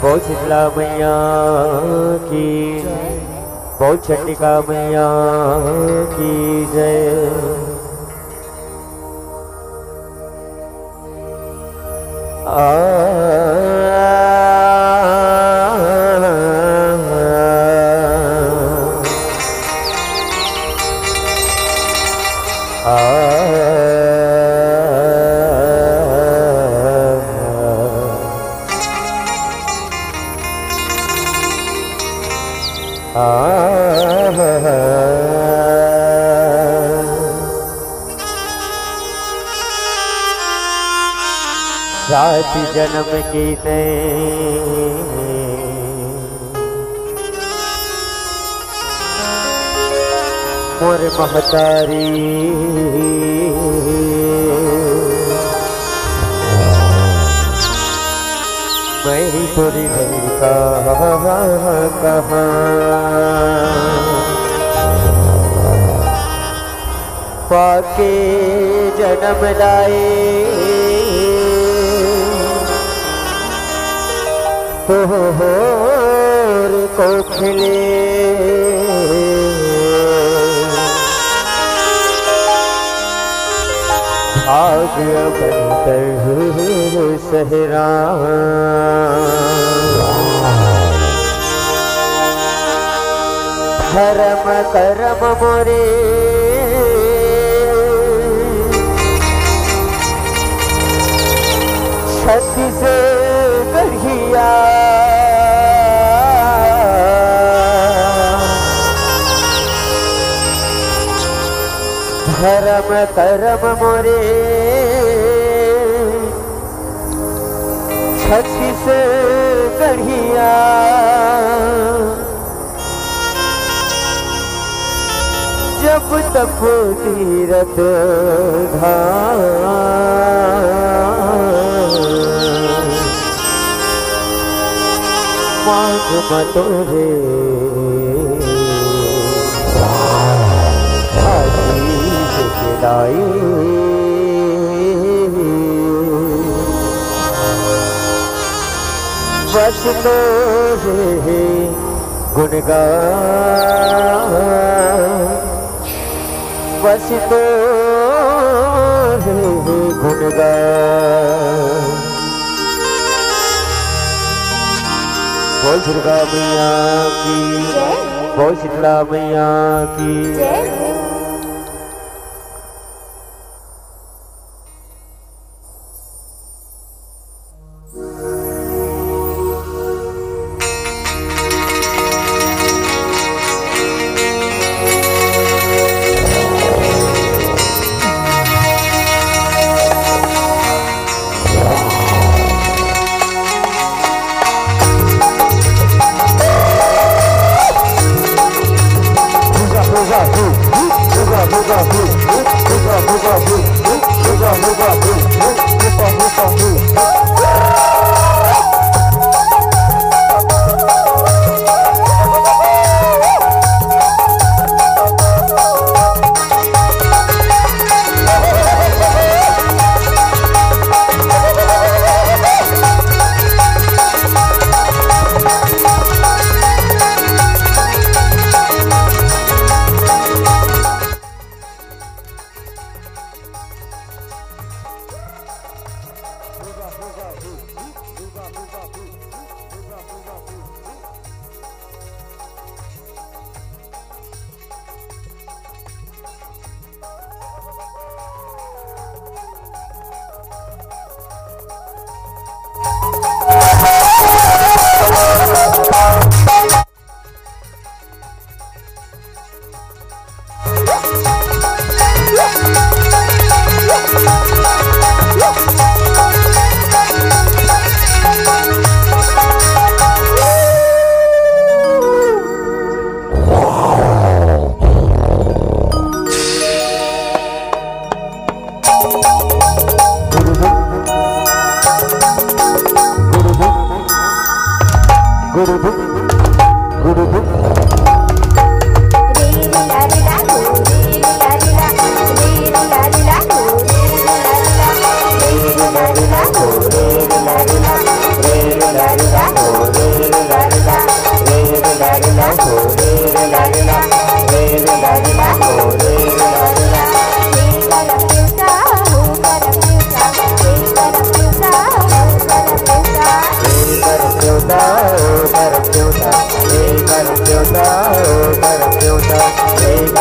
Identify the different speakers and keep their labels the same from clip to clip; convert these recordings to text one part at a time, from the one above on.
Speaker 1: बहुत शीतला मैया की, बहुत चंडिका मैया की जय। सात जन्म की ने मोर महतारी मैं थोड़ी नहीं कहाँ पाके जन्म लाए तोहर को खिले भाग्य बनकर सहरा धर्म करम मोरे छत्तीस गढ़िया धर्म करम मोरे छत्तीस गढ़िया जब तक तीरथ धाम मांग मतोरे आशीष खिलाई बस तोरे गुणगान बस तोरे गुणगान। बोल दुर्गा मैया की, बोल शीतला मैया की।
Speaker 2: la la la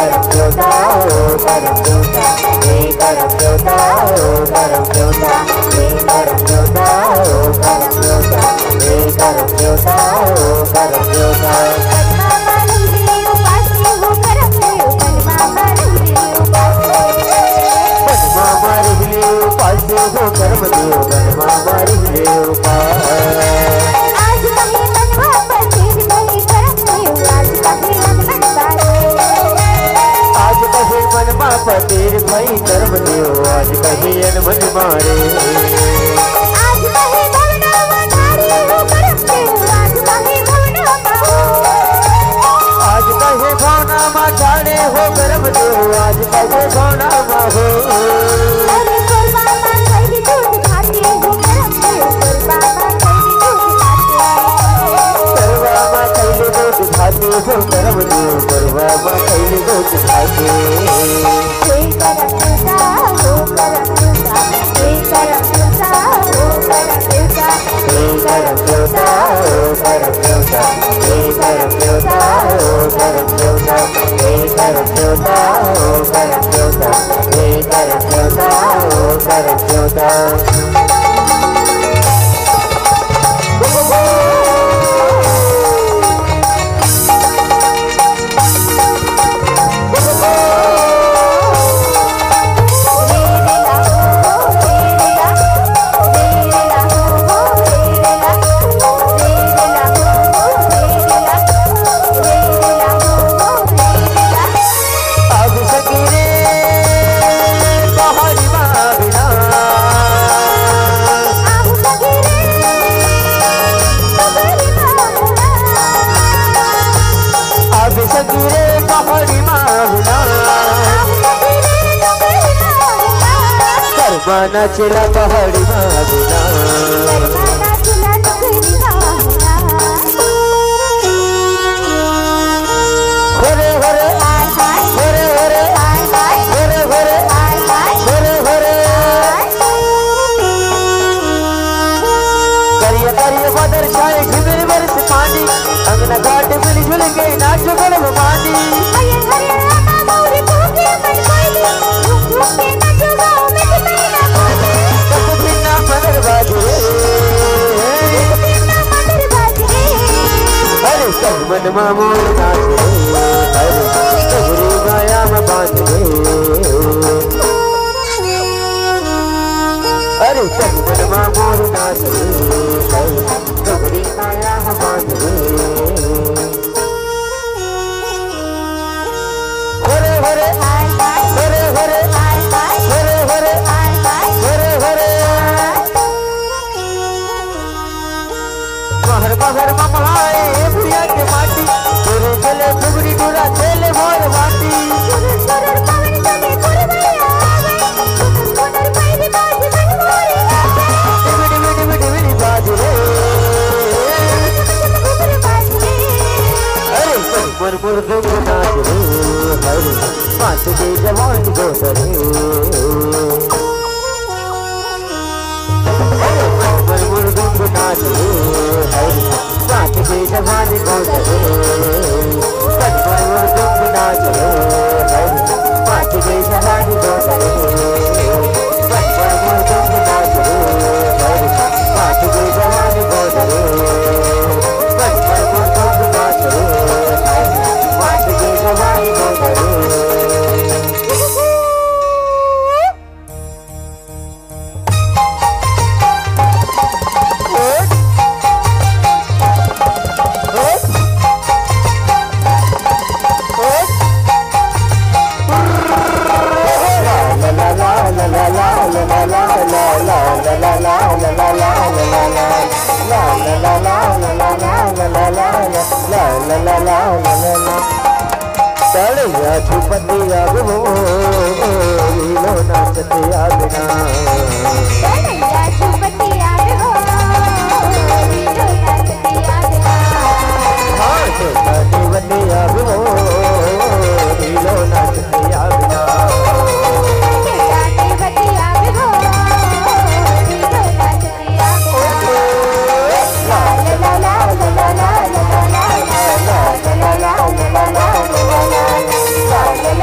Speaker 1: करम देवता ओ करम देवता हे करम देवता ओ करम देवता हे करम देवता ओ करम देवता हे करम देवता ओ करम देवता हो कर्म देव गणमा मारिले उपाय
Speaker 2: आज कहीं मनवा पर तेरी नहीं करम देव आज कहीं मन बारे
Speaker 1: आज कहीं मनवा पर तेरी भाई कर्म देव आज कहीं मन मारे
Speaker 2: आज कहीं भवना मारे हो करम देव आज कहीं भवना
Speaker 1: आज कहीं भवना मा जाने हो कर्म देव आज कहीं भवना मा हो हो करम देव करवा मा कैले गोच भागे
Speaker 2: हे करम देवता हो करम देवता हे करम देवता हो करम देवता
Speaker 1: हे करम देवता हो करम देवता हे करम देवता हो करम देवता हे करम देवता हो करम देवता हे करम देवता हो करम देवता करमाना चिला पहाड़ी मागुना
Speaker 2: करमाना चिला नगरी मागुना
Speaker 1: होरे होरे
Speaker 2: हाय हाय
Speaker 1: होरे होरे
Speaker 2: हाय हाय
Speaker 1: होरे होरे
Speaker 2: हाय हाय
Speaker 1: होरे होरे करिया करिया बदर छाए घिमिर बरस पानी अंगना घाट मिल झुल के नाचो गरब पानी
Speaker 2: हरे हरे रामा मौरी भूखे मन कोइली झूम झूम के नाचो गाओ में कितना कोइली
Speaker 1: सब बिना मदर बाजे
Speaker 2: बिना मदर बाजे
Speaker 1: अरे सब मन मामोर नाचे अरे सबरी माया में बांध अरे सब मन मामोर नाचे सबरी माया में बांध होरे होरे
Speaker 2: हाय हाय
Speaker 1: होरे होरे
Speaker 2: हाय हाय
Speaker 1: होरे होरे
Speaker 2: हाय हाय
Speaker 1: होरे होरे महर महर ममहाए प्रिया के माटी तोरे चले फुगड़ी डोरा चले मोर बाटी
Speaker 2: सुरर सुरर पवन चले कुरवैया आवे सुरर सुरर पैरी बाज मन मोरे आवे
Speaker 1: बिड़ी बिड़ी बिड़ी बिड़ी बाज रे
Speaker 2: घुघुर बाज रे
Speaker 1: अरे सब मन मोर दुख नाच रे हरे पांच के जवान गोदरे अरे सब मन मोर दुख नाच रे हरे पांच के जवान गोदरे सब मन मोर दुख नाच रे हरे पांच के जवान गोदरे सब मन मोर दुख नाच रे हरे पांच के जवान गोदरे सब मन मोर दुख नाच रे हरे पांच के जवान गोदरे चढ़िया छुपतिया गो लीलो नाचतिया बिना
Speaker 2: चढ़िया छुपतिया हो लीलो नाचतिया बिना
Speaker 1: हाँ छुपतिया गो लीलो नाचतिया बिना
Speaker 2: छुपतिया हो लीलो नाचतिया बिना ला ला ला ला ला ला ला ला ला ला ला ला ला ला ला ला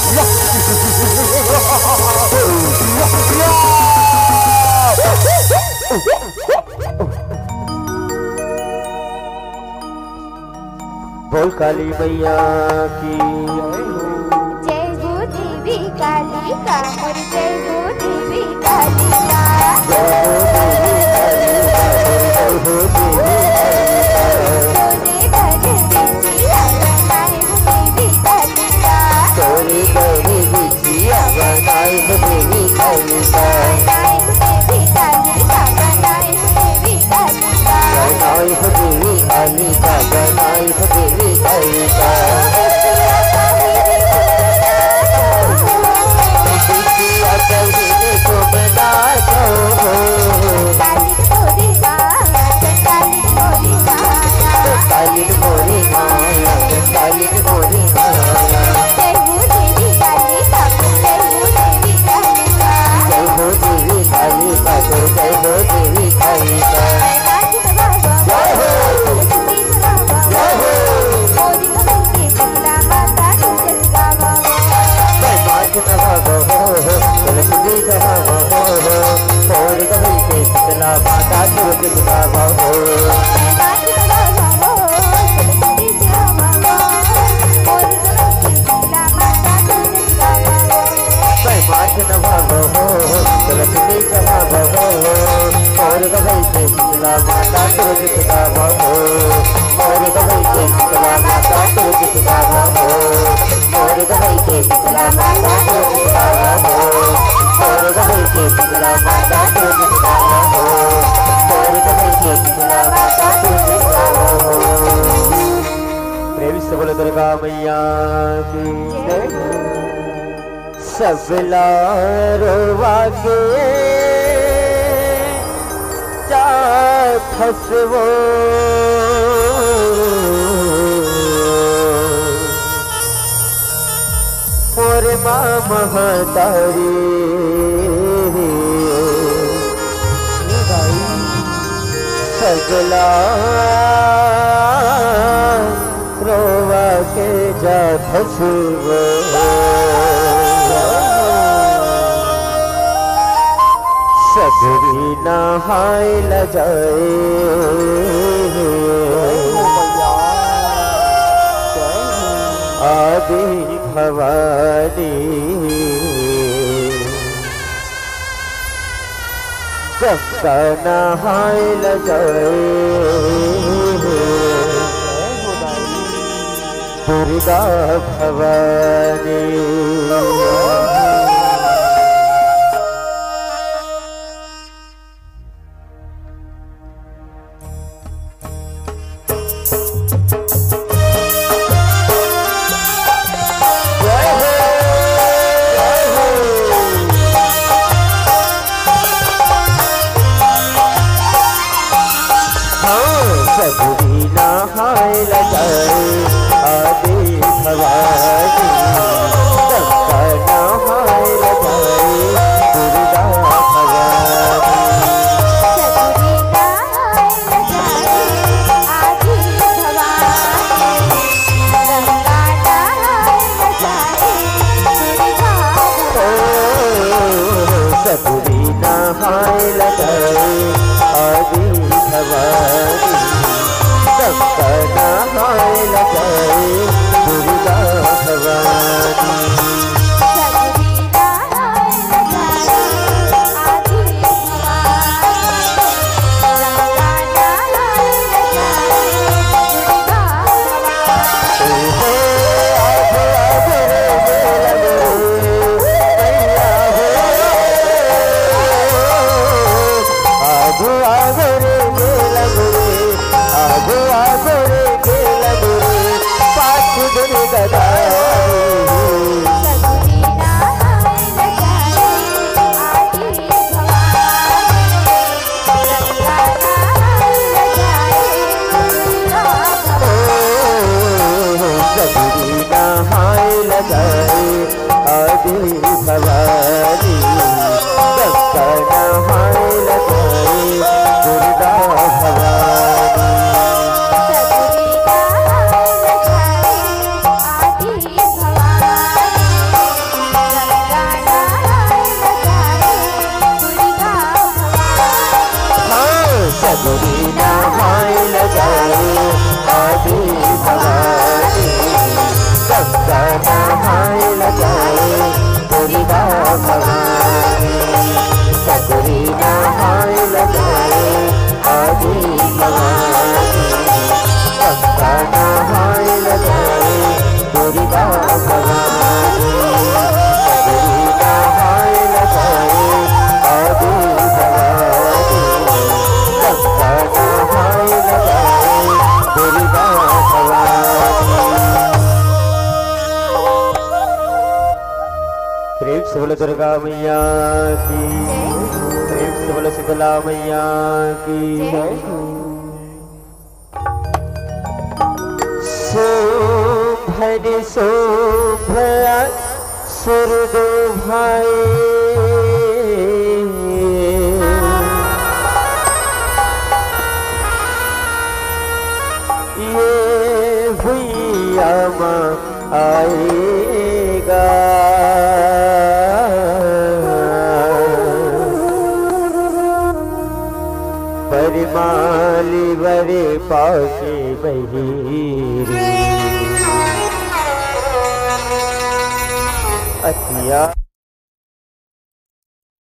Speaker 1: बोल काली मैया की
Speaker 2: जय हो देवी काली का मोर जय हो देवी काली का
Speaker 1: जय हो देवी काली का
Speaker 2: तोरे घर बिटिया बनाए हो देवी काली का
Speaker 1: तोरे देवी बनाई हो देवी काली का बनाई हो देवी काली का बिटिया कहने को बना दो काली मोरी माया काली मोरी माया जय हो देवी काली का जय हो देवी काली का जय हो माता तुझ बाबा हो तुलसी जमा हो और गई के शीतला माता तुझ बाबा हो और गई के शीतला माता तुझ बाबा हो और गई के शीतला माता तुझ बाबा हो और गई के शीतला माता तुझ बाबा हो और गई के शीतला माता तुझ बाबा हो। प्रेम से बोले दुर्गा मैया की जय। सबला रोवा के जा फसवो और माँ महतारी सगला रोवा के जा फसवो सगरी नहाय ल जाए आदि भवानी गंगा नहाय ल जाए दुर्गा भवानी प्रेम से बोलो दुर्गा मैया की, प्रेम से बोलो शीतला मैया की। शोभर शोभया सुरदो भाई, ये भैया माँ आएगा, परिमाली बरे पाके बहिरी अतिया।